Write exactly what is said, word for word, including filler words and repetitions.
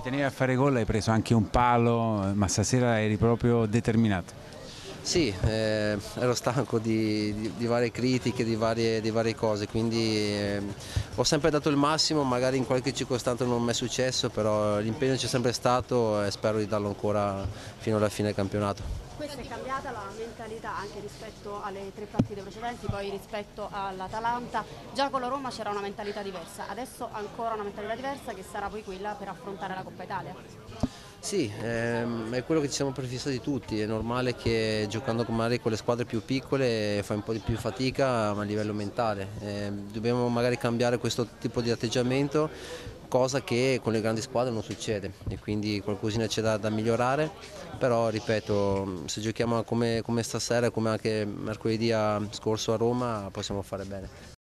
tenevi a fare gol, hai preso anche un palo, ma stasera eri proprio determinato. Sì, eh, ero stanco di, di- di varie critiche, di varie, di varie cose, quindi eh, ho sempre dato il massimo, magari in qualche circostanza non mi è successo, però l'impegno c'è sempre stato e spero di darlo ancora fino alla fine del campionato. Questa è cambiata la mentalità anche rispetto alle tre partite precedenti, poi rispetto all'Atalanta. Già con la Roma c'era una mentalità diversa, adesso ancora una mentalità diversa che sarà poi quella per affrontare la Coppa Italia. Sì, ehm, è quello che ci siamo prefissati tutti, è normale che giocando con magari con le squadre più piccole fai un po' di più fatica ma a livello mentale. Ehm, dobbiamo magari cambiare questo tipo di atteggiamento, cosa che con le grandi squadre non succede e quindi qualcosina c'è da, da migliorare, però ripeto, se giochiamo come, come stasera e come anche mercoledì a- scorso a Roma possiamo fare bene.